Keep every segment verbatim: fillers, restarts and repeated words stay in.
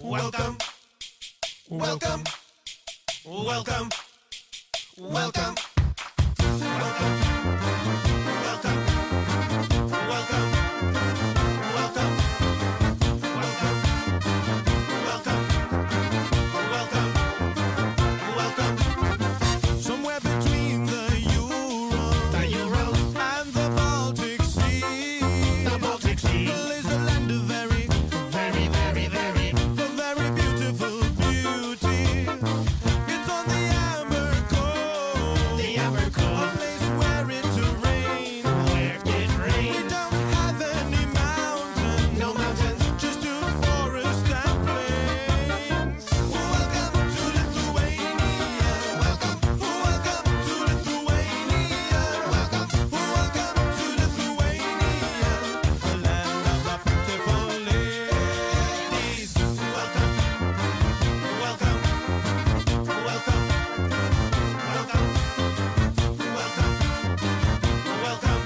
Welcome, welcome, welcome, welcome, welcome, welcome, welcome, welcome, welcome, welcome, welcome, welcome. Somewhere between the Urals, the Urals and the Baltic Sea, the Baltic Sea is a land of very, very, very, very, very beautiful beauty. It's on the Amber Coast, the Amber Coast, a place where it to rain, where it rains. We don't have any mountains, no mountains, just a forest and plains. Welcome to Lithuania. Welcome, welcome to Lithuania. Welcome, welcome to Lithuania, the land of the beautiful ladies. Welcome, welcome, welcome, welcome, welcome, welcome, welcome,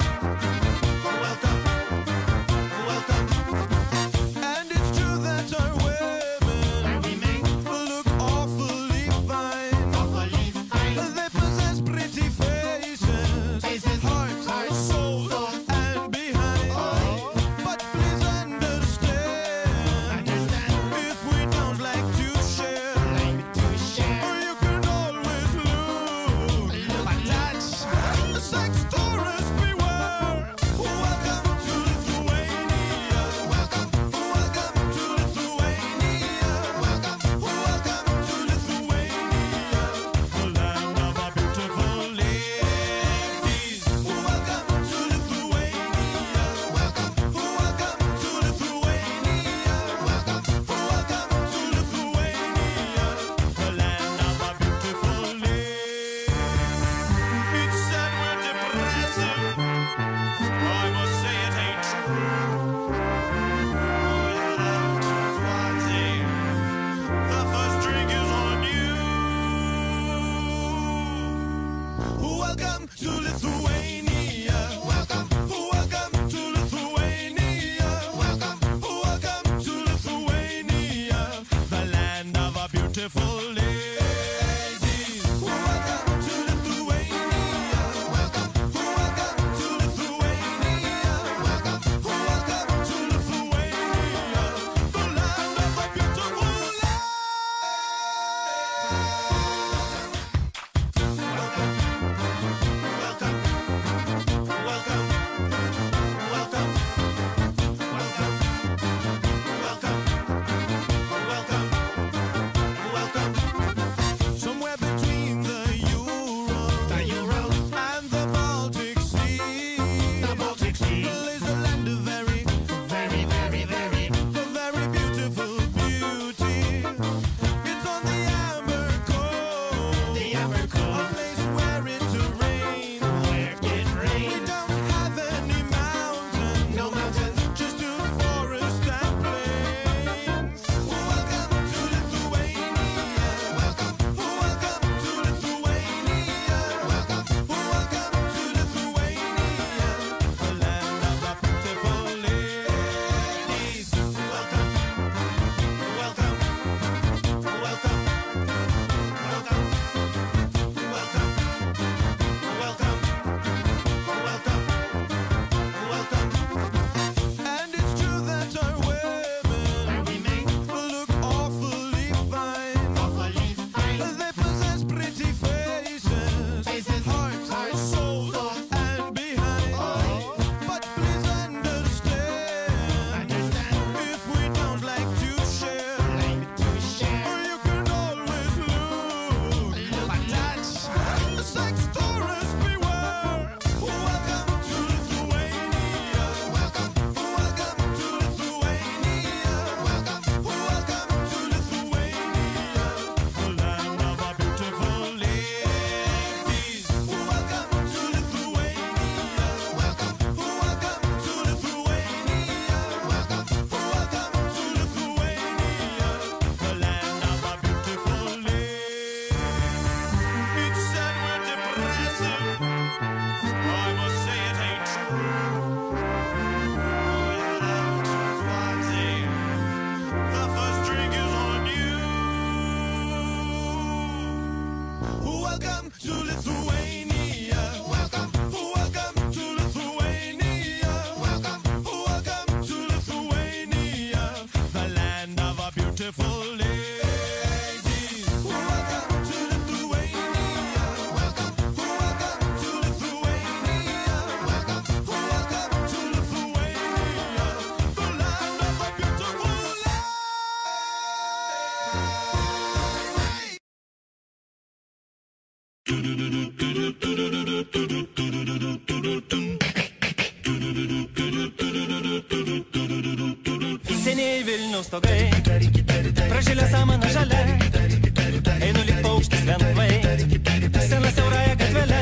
welcome. And it's true that our women look awfully fine. Awfully fine. They possess pretty faces, faces, hearts, souls, and behind. But please understand, understand, if we don't like to share, like to share, you can always look, but touch. Sex tourists beware. Welcome to Lithuania. Welcome, welcome to Lithuania. Welcome, welcome to Lithuania, the land of our beautiful ladies. Welcome to Lithuania. Welcome, welcome to Lithuania. Welcome, welcome to Lithuania, the land of our beautiful ladies. It's sad we're depressing. I must say it ain't true. We love to party. The first drink is on you. Welcome to Lithuania. Welcome, welcome to Lithuania. Welcome, welcome to Lithuania, the land of our beautiful ladies. Welcome to Lithuania. Welcome, welcome to Lithuania. Welcome, welcome to Lithuania, the land of our beautiful ladies. Welcome, welcome, welcome, welcome to Lithuania. Welcome, welcome to Lithuania. Welcome, welcome to Lithuania, the land of a beautiful lady. Welcome to Lithuania. Welcome, welcome to Lithuania. Welcome, welcome to Lithuania, the land of a beautiful lady. Seniai Vilniaus stogai, pražilę samaną žalia, einu lyg paukštis lengvai, sena siaurąją gatvelę.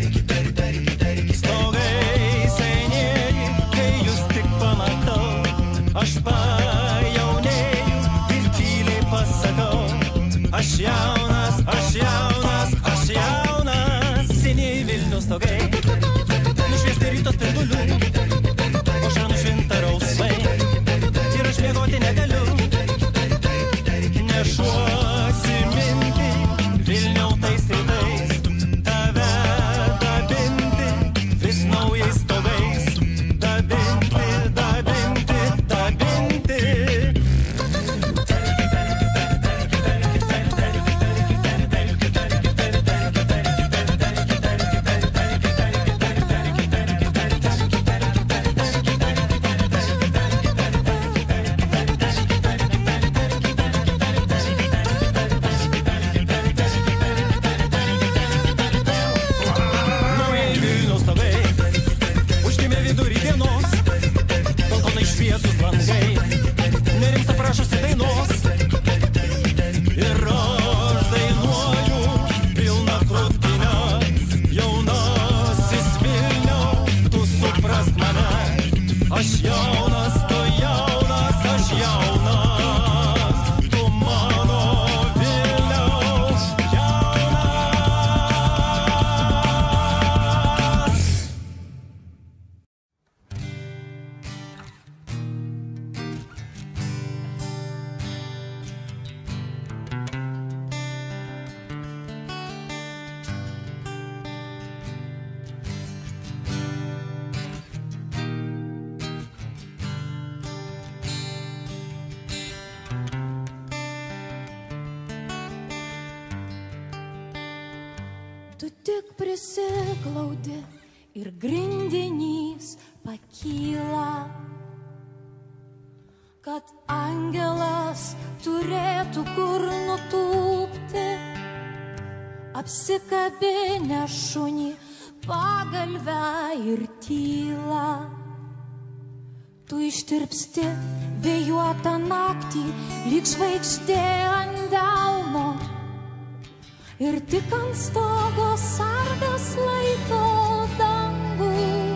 Stogai senieji, kai jūs tik pamatau, aš pajaunėju ir tyliai pasakau, aš jaunas, aš jaunas, aš jaunas. Seniai Vilniaus stogai, nušviesti ryto spindulių, aušra nušvinta rausvai. Ir aš miegoti negaliu, nešuosi mintį Vilniau tais rytais, tave dabinti vis naujais stogais, dabinti, dabinti, dabinti. Šviesus langai, nerimsta prašosi dainos. Ir aš dainuoju pilna krūtinė, jaunasis Vilniau, tu suprask mane. Aš jaunas, tu jaunas, aš jaunas, tu mano Vilniau, jaunas. Tu tik prisiglaudi ir grindinys pakyla, kad angelas turėtų kur nutūpti, apsikabinę šunį pagalvę ir tylą. Tu ištirpsti vėjuotą naktį, lyg žvaigždė ant delno, ir tik ant stogo sargas laiko dangų,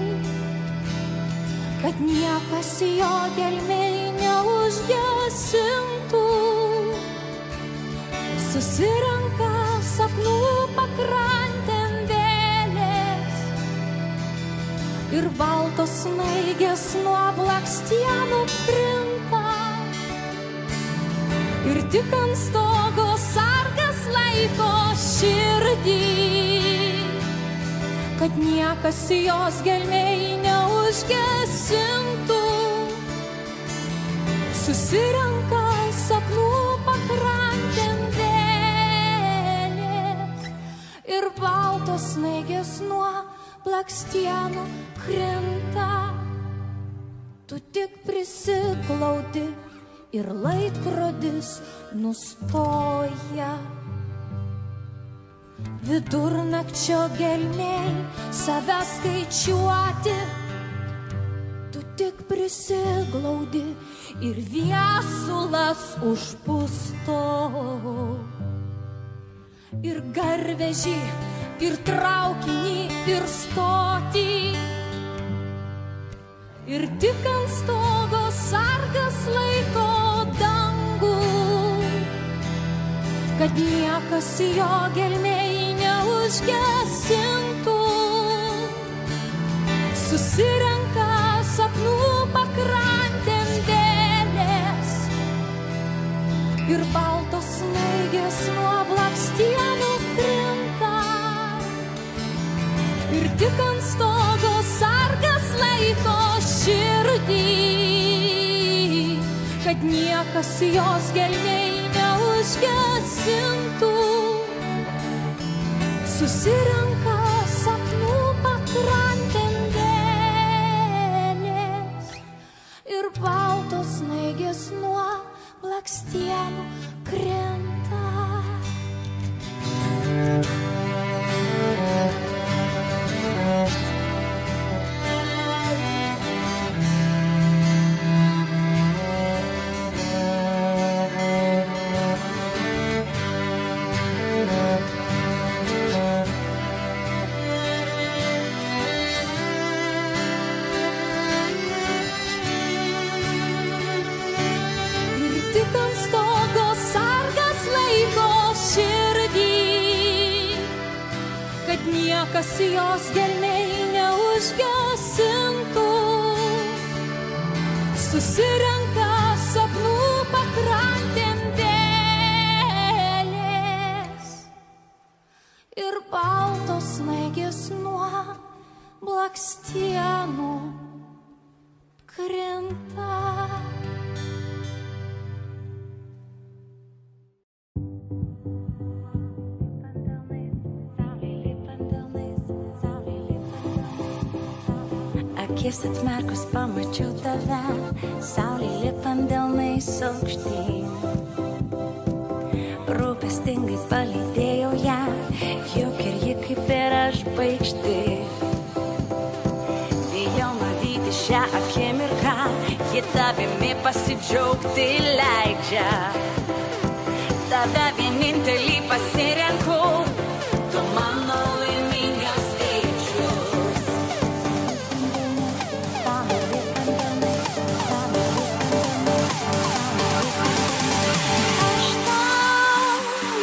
kad niekas jo gelmėj neužgesintų. Susirenka sapnų pakrantėm vėlės ir baltos snaigės nuo blakstienų krinta, ir tik ant stogo sargas laiko širdį, kad niekas jos gelmėj neužgesintų. Susirenka sapnų pakrantėm vėlės ir baltos snaigės nuo blakstienų krinta. Tu tik prisiglaudi ir laikrodis nustoja. Vidurnakčio gelmėj save skaičiuoti. Tu tik prisiglaudi ir viesulas užpusto. Ir garvežį, ir traukinį, ir stotį. Ir tik ant stogo sargas laiko dangų, kad niekas jo gelmėj neužgesintų. Susirenka sapnų pakrantėm vėlės ir baltos snaigės nuo blakstienų krinta, kad niekas jos gelmiai neužgesintų. Susirenka sapnų pakrantėm vėlės ir baltos snaigės nuo blakstienų krinta. Niekas jos gelmiai neužgesintų. Susirenka sapnų pakrantėm vėlės ir baltos snaigės nuo blakstienų krinta. Akis atmerkus pamačiau tave, saulė lipant delnais aukštyn. Rūpestingai palydėjau ją, juk ir ji kaip ir aš baigšti. Bijau matyti šią akimirką, ji tavimi pasidžiaugti leidžia. Tave vienintelį pasirenku, tu mano laimingas skaičius. Aš tau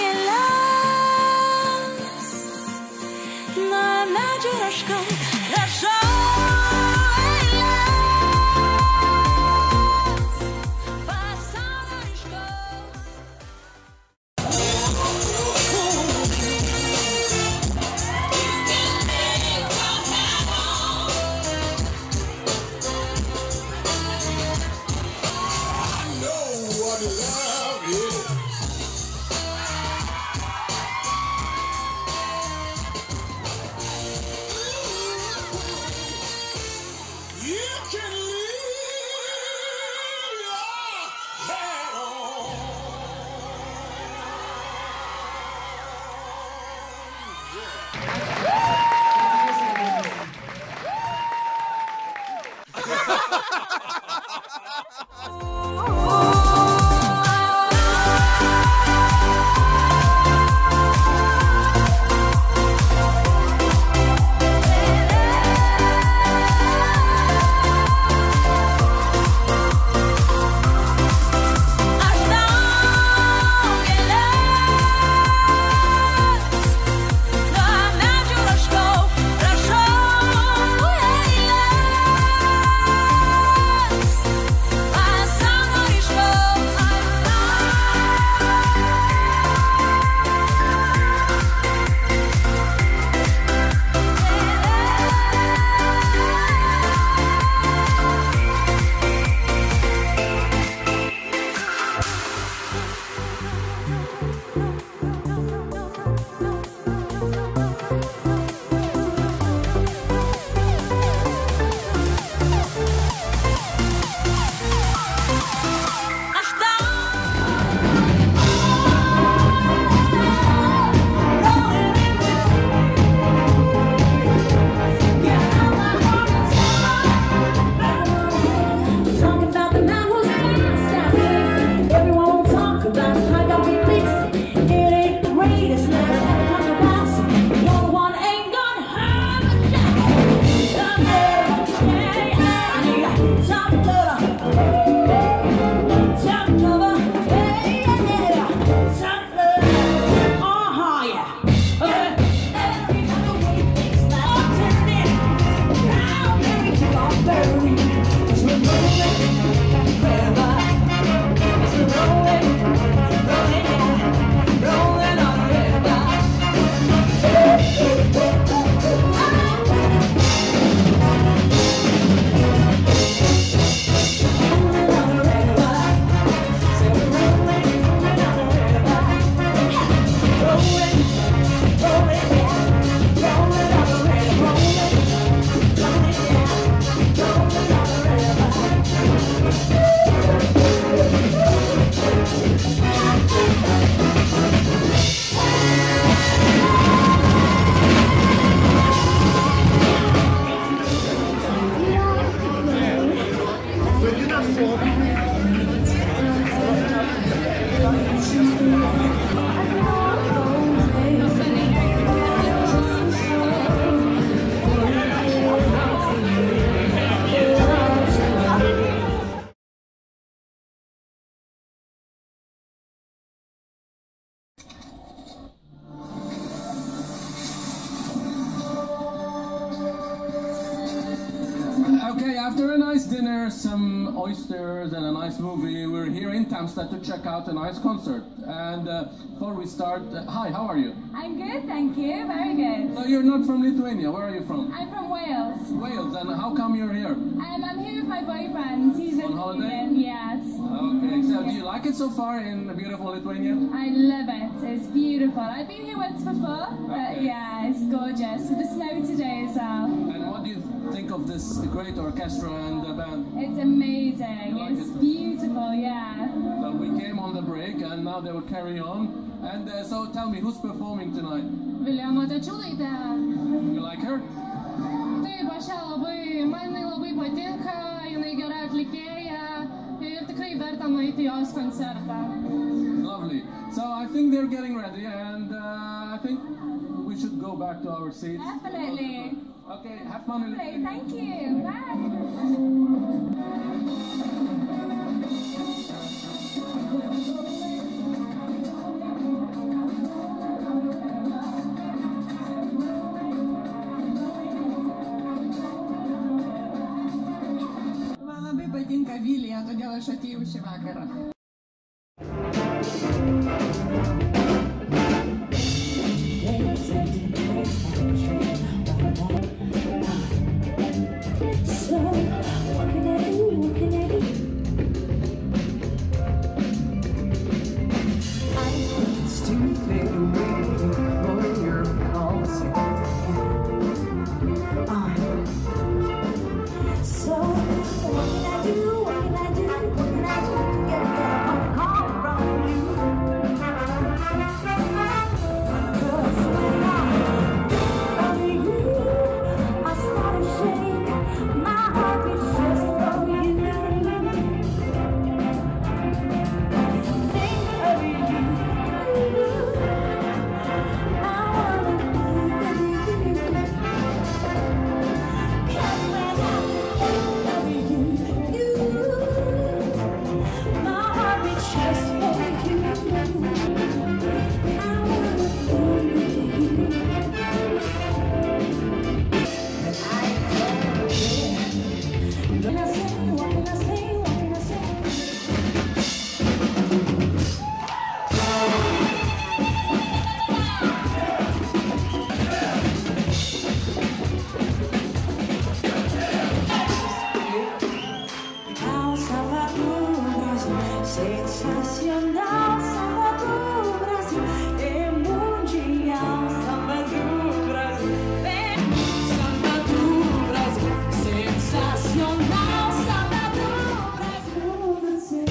gėles nuo medžio raškau, rašau eiles pasaulio ryškaus. Okay, after a nice dinner, some oysters and a nice movie, we're here in Tamsta to check out a nice concert. And uh, before we start, uh, hi, how are you? I'm good, thank you. Very good. So you're not from Lithuania, where are you from? I'm from Wales. Wales, and how come you're here? Um, I'm here with my boyfriend. He's On holiday? Lithuanian, yes. Okay, so do you like it so far in beautiful Lithuania? I love it. It's beautiful. I've been here once before, but Okay. yeah, it's gorgeous. With the snow today as well. And what do you think of this great orchestra and the band? It's amazing. You like It's it? beautiful, yeah. So we came on the break and now they will carry on. And uh, so tell me, who's performing tonight? William Atachulaitė. You like her? Taip, aš ją labai, man jinai labai patinka, jinai gera atlikėja ir tikrai verta nueiti į jos koncertą. Lovely. So I think they're getting ready and uh, I think we should go back to our seats. Definitely. Okay, have fun in Great, thank you. Bye. Man labai patinka Vilija, todėl aš atėjau šį vakarą. So, what can I do? What can I do? It's too late to wait for your calls. So, what can I do? What can I do? What can I do to get a phone call from you? 'Cause when I think of you, I start to shake. My heart beats just for you. Think of you. I wanna be with you. 'Cause when I think of you, my heart beats just for you. I wanna be with you. What can I say? What can I say? What can I say? Samba do Brasil, sensacional. Samba do Brasil, é mundial. Samba do Brasil, é samba do Brasil, sensacional. Samba do Brasil,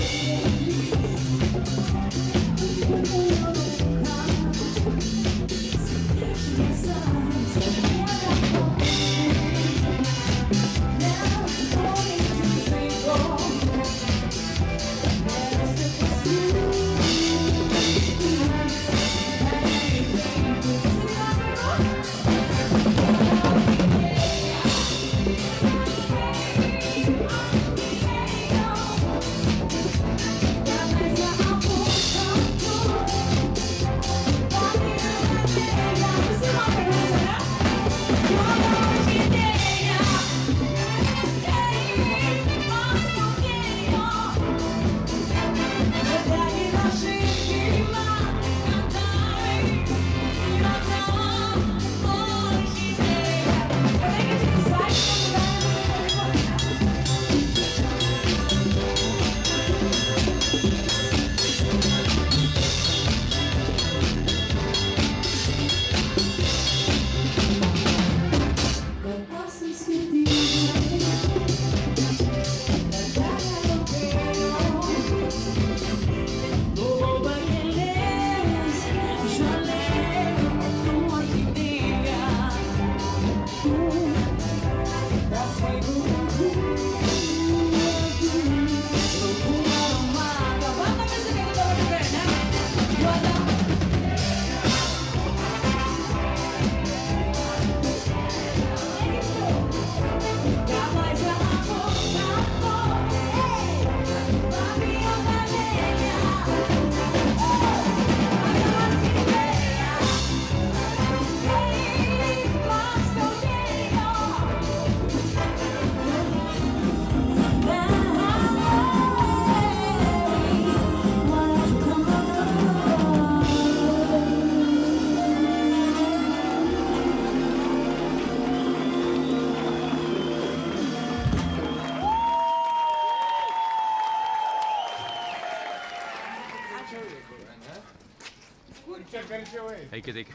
Take it, take it.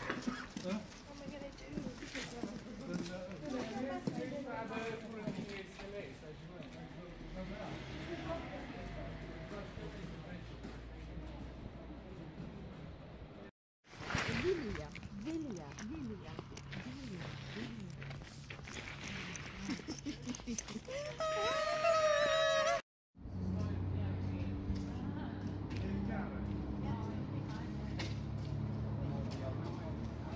Vilja, vilja, vilja, vilja, vilja.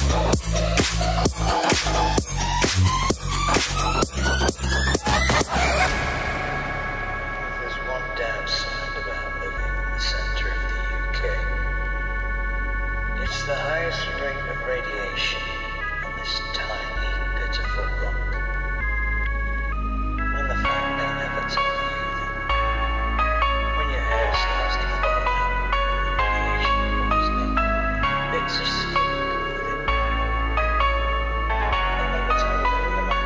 There's one downside about living in the center of the U K. It's the highest rate of radiation on this tiny, pitiful rock. And the fact they never tell you that when your hair starts to fall out, radiation poisoning, it's a skin with it. They never tell you that about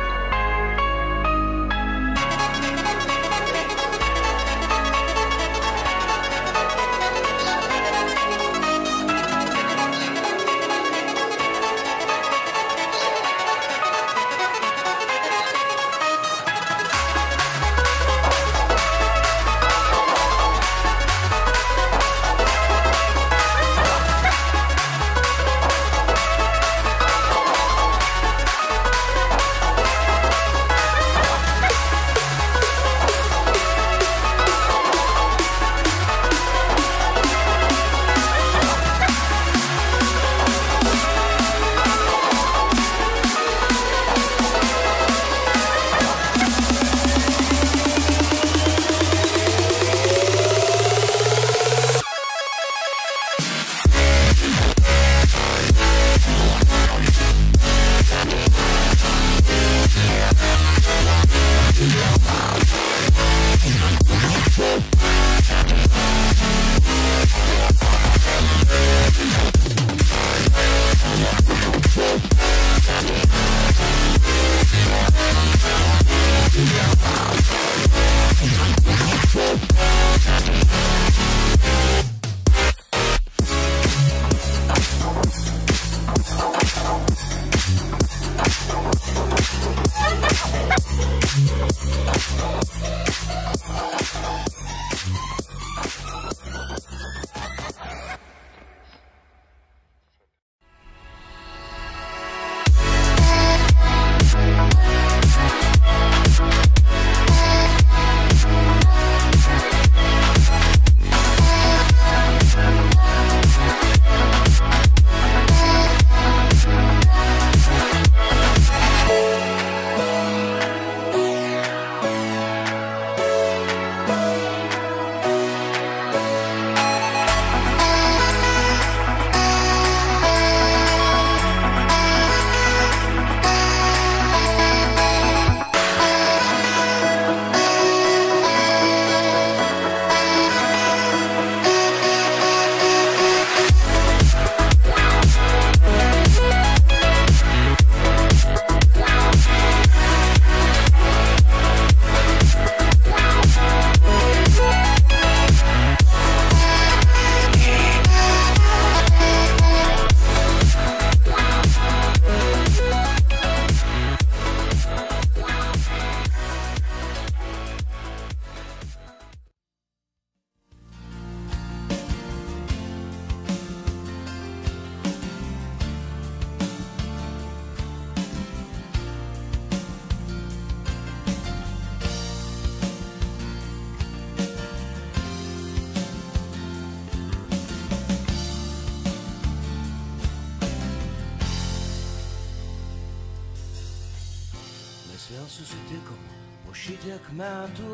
vėl susitikom po šitiek metų.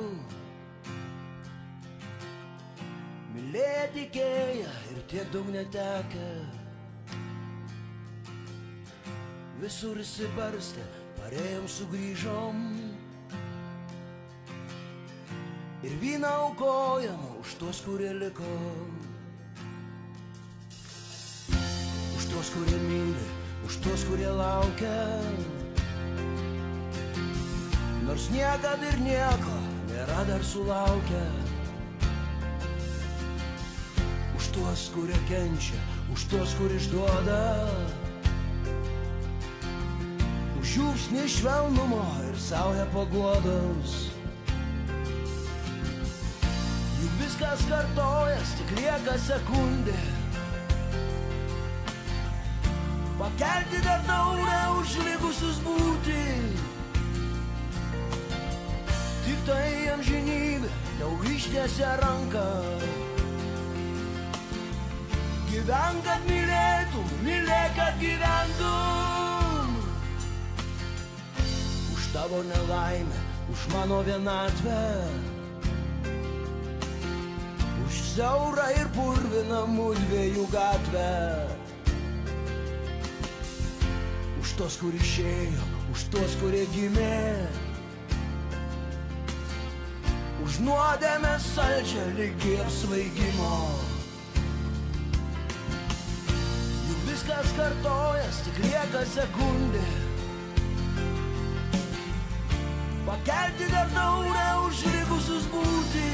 Mylėti tikėję ir tiek daug netekę. Visur įsibarstę, parėjom sugrįžom. Ir vyną aukojam už tuos, kurie liko. Už tuos, kurie myli, už tuos, kurie laukia. Nors niekad ir nieko nėra dar sulaukę. Už tuos, kurie kenčia, už tuos, kur išduoda. Už žiupsnį švelnumo ir saują paguodos. Juk viskas kartojas, tik lieka sekundė. Pakelti dar taurę už likusius būti. Tik tai amžinybė tau ištiesia ranką. Gyvenk, kad mylėtum mylėtum, mylėk, kad gyventum. Už tavo nelaimę, už mano vienatvę, už siaurą ir purviną mudviejų gatvę, už tos, kur išėjo, už tos, kurie gimė, už nuodėmės saldžią lygį apsvaigimo. Juk viskas kartojas, tik lieka sekundė. Pakelti dar taurę už likusius būti.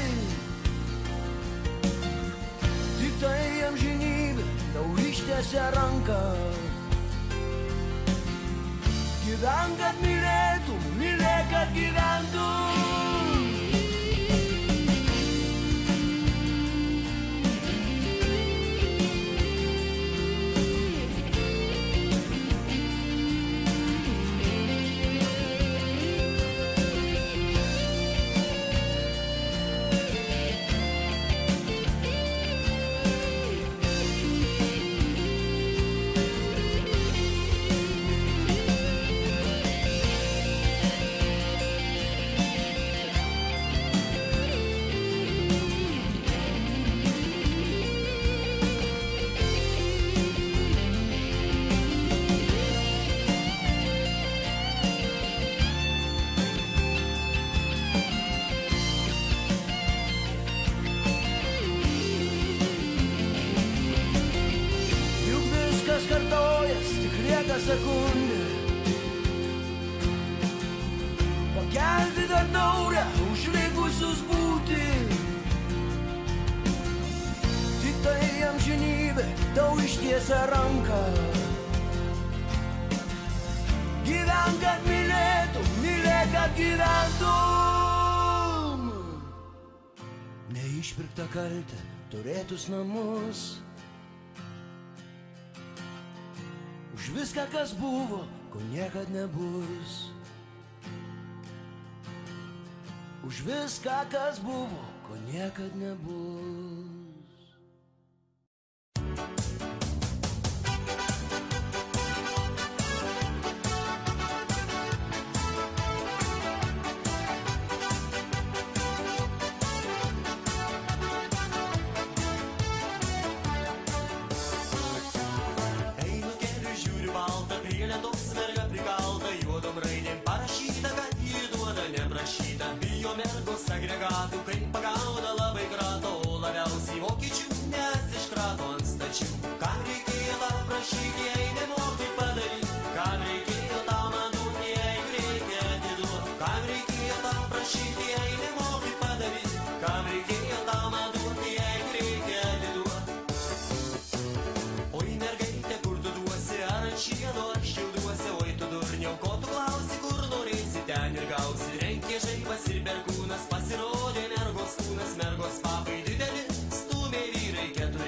Tik tai amžinybė tau ištiesia ranką. Gyvenk, kad mylėtum, mylėk, kad gyventum. Sekundė. Pakelti dar taurę už likusius būti. Tik tai amžinybė tau ištiesia ranką. Gyvenk, kad mylėtum, mylėk, kad gyventum. Neišpirktą kaltę, turėtus namus. Už viską, kas buvo, ko niekad nebus. Už viską, kas buvo, ko niekad nebus. Agregatų, kaip pagauna labai krato, labiausiai vokiečių nesiškrato ant stačių. Kam reikėjo tą prašyti, jei nemokai padaryti? Kam reikėjo tą man duoti, jeigu reikia atiduoti? Kam reikėjo tą prašyti, jei nemokai padaryti? Kam reikėjo tą man duoti, jeigu reikia atiduoti? Oi mergaitė, kur tu duosi, ar ant šieno, ar šiauduosi? Oi tu durniau, ko tu klausi, kur norėsi, ten ir gausi. Renkė žaibas ir berkūnas, pasirodė mergos kūnas, mergos papai dideli, stūmė vyrai keturi.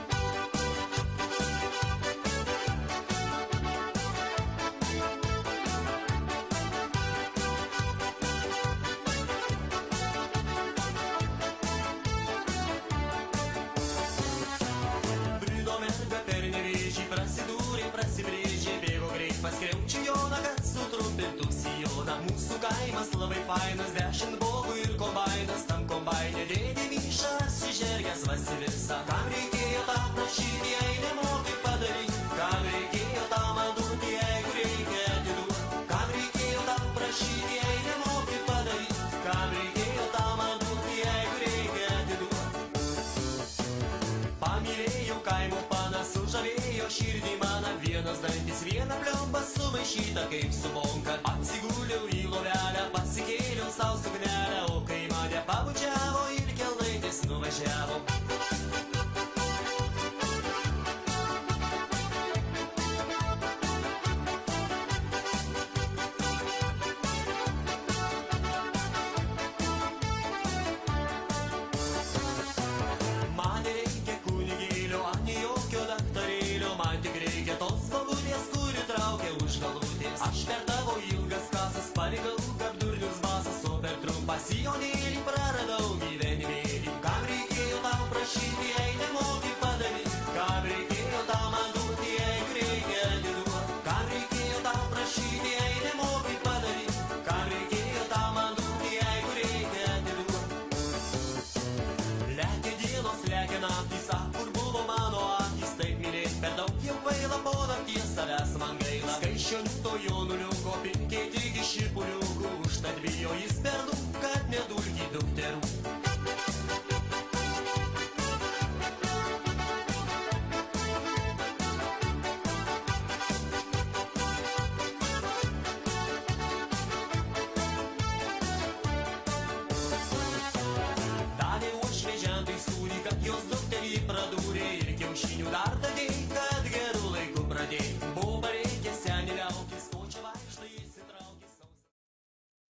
Brido merga per nevėžį, prasidūrė, prasibrėžė, bėgo greit pas kreučijoną, kad sutrumpintų sijoną. Mūsų kaimas labai fainas, dešimt bogų ir kombainas, tam kombainė dėdė Vyšas, šižergės Vasilisa. Kam reikėjo tą prašyti, jei nemokai padaryti? Kam reikėjo tą man duoti, jeigu reikia atiduoti? Kam reikėjo tą prašyti, jei nemokai padaryti? Kam reikėjo tą man duoti, jeigu reikia atiduoti? Pamylėjau kaimo paną, sužavėjo širdį maną, vienas dantis, viena pliomba sumaišyta kaip su bonka. Atsiguliau į lovelę, pasikėliau sau suknelę, o kai mane pabučiavo ir kelnaitės nuvažiavo. Man reikia kunigėlio, a ne jokio daktarėlio, man tik reikia tos bobutės, kuri traukia už galvutės. Aš per tavo ilgas kasas palikau, kaip durnius basas, o per trumpą sijonėlį praradau gyvenimėlį. Kam reikėjo tau to jo nuliu